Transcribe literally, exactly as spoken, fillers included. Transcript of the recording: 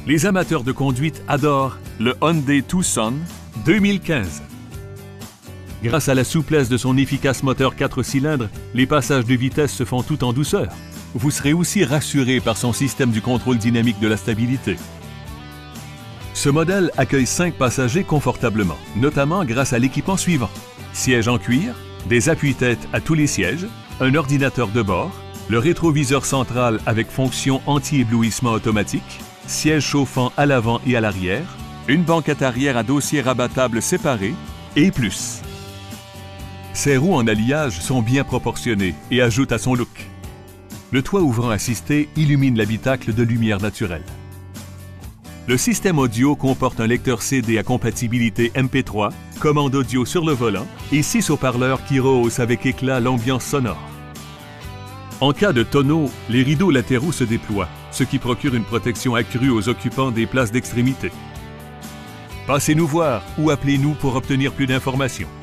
Les amateurs de conduite adorent le Hyundai Tucson deux mille quinze. Grâce à la souplesse de son efficace moteur quatre cylindres, les passages de vitesse se font tout en douceur. Vous serez aussi rassuré par son système du contrôle dynamique de la stabilité. Ce modèle accueille cinq passagers confortablement, notamment grâce à l'équipement suivant. Siège en cuir, des appuis-têtes à tous les sièges, un ordinateur de bord, le rétroviseur central avec fonction anti-éblouissement automatique, siège chauffant à l'avant et à l'arrière, une banquette arrière à dossier rabattable séparé et plus. Ses roues en alliage sont bien proportionnées et ajoutent à son look. Le toit ouvrant assisté illumine l'habitacle de lumière naturelle. Le système audio comporte un lecteur C D à compatibilité M P trois, commande audio sur le volant et six haut-parleurs qui rehaussent avec éclat l'ambiance sonore. En cas de tonneau, les rideaux latéraux se déploient, ce qui procure une protection accrue aux occupants des places d'extrémité. Passez nous voir ou appelez-nous pour obtenir plus d'informations.